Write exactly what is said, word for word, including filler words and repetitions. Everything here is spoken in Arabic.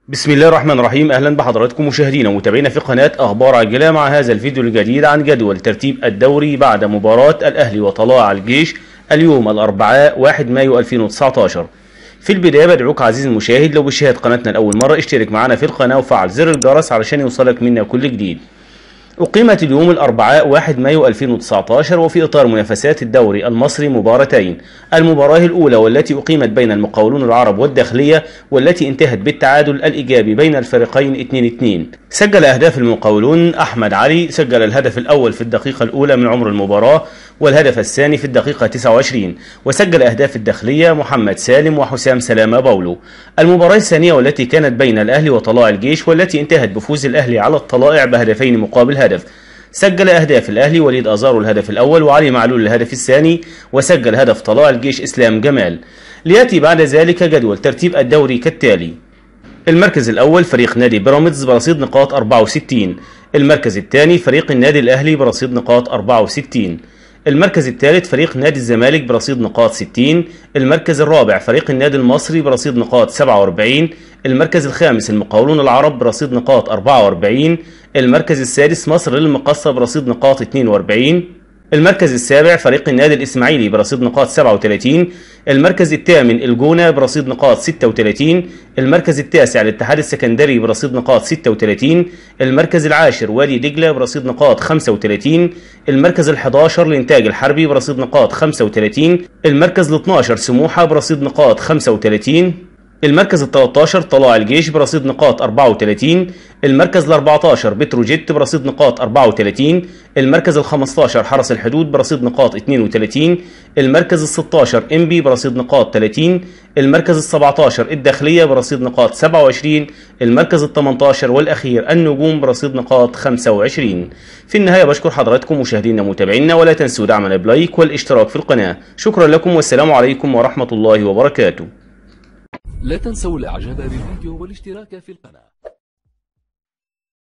بسم الله الرحمن الرحيم. اهلا بحضراتكم مشاهدينا ومتابعينا في قناه اخبار عاجله مع هذا الفيديو الجديد عن جدول ترتيب الدوري بعد مباراه الاهلي وطلائع الجيش اليوم الاربعاء واحد مايو ألفين وتسعة عشر. في البدايه بدعوك عزيزي المشاهد لو بتشاهد قناتنا لاول مره اشترك معنا في القناه وفعل زر الجرس علشان يوصلك منا كل جديد. أقيمت اليوم الأربعاء واحد مايو ألفين وتسعة عشر وفي إطار منافسات الدوري المصري مباراتين. المباراة الأولى والتي أقيمت بين المقاولون العرب والداخلية والتي انتهت بالتعادل الإيجابي بين الفريقين اثنين اثنين. سجل أهداف المقاولون أحمد علي، سجل الهدف الأول في الدقيقة الأولى من عمر المباراة والهدف الثاني في الدقيقة تسعة وعشرين، وسجل أهداف الداخلية محمد سالم وحسام سلامة باولو. المباراة الثانية والتي كانت بين الأهلي وطلائع الجيش والتي انتهت بفوز الأهلي على الطلائع بهدفين مقابل هدف. سجل أهداف الأهلي وليد أزارو الهدف الأول وعلي معلول الهدف الثاني، وسجل هدف طلائع الجيش إسلام جمال. ليأتي بعد ذلك جدول ترتيب الدوري كالتالي: المركز الأول فريق نادي بيراميدز برصيد نقاط أربعة وستين، المركز الثاني فريق النادي الأهلي برصيد نقاط أربعة وستين، المركز الثالث فريق نادي الزمالك برصيد نقاط ستين، المركز الرابع فريق النادي المصري برصيد نقاط سبعة وأربعين، المركز الخامس المقاولون العرب برصيد نقاط أربعة وأربعين، المركز السادس مصر للمقصة برصيد نقاط اثنين وأربعين، المركز السابع فريق النادي الإسماعيلي برصيد نقاط سبعة وثلاثين، المركز الثامن الجونة برصيد نقاط ستة وثلاثين، المركز التاسع الاتحاد السكندري برصيد نقاط ستة وثلاثين، المركز العاشر وادي دجلة برصيد نقاط خمسة وثلاثين، المركز الحادي عشر الإنتاج الحربي برصيد نقاط خمسة وثلاثين، المركز الاثني عشر سموحة برصيد نقاط خمسة وثلاثين، المركز الثالث عشر طلائع الجيش برصيد نقاط أربعة وثلاثين، المركز الرابع عشر بتروجيت برصيد نقاط أربعة وثلاثين، المركز الخامس عشر حرس الحدود برصيد نقاط اثنين وثلاثين، المركز السادس عشر انبي برصيد نقاط ثلاثين، المركز السابع عشر الداخلية برصيد نقاط سبعة وعشرين، المركز الثامن عشر والأخير النجوم برصيد نقاط خمسة وعشرين. في النهاية بشكر حضراتكم مشاهدينا ومتابعينا، ولا تنسوا دعمنا بلايك والاشتراك في القناة. شكرا لكم والسلام عليكم ورحمة الله وبركاته. لا تنسوا الاعجاب بالفيديو والاشتراك في القناة.